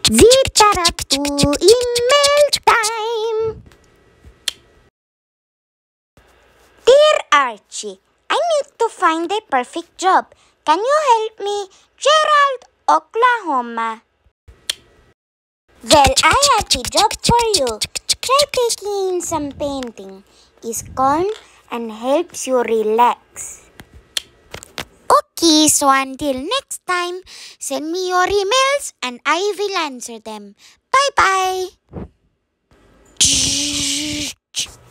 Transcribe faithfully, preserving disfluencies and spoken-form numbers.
Zitarapu email time. Dear Archie, I need to find a perfect job. Can you help me? Gerald, Oklahoma. Well, I have a job for you. Try taking in some painting. It's calm and helps you relax. Okay, so until next time, send me your emails and I will answer them. Bye bye.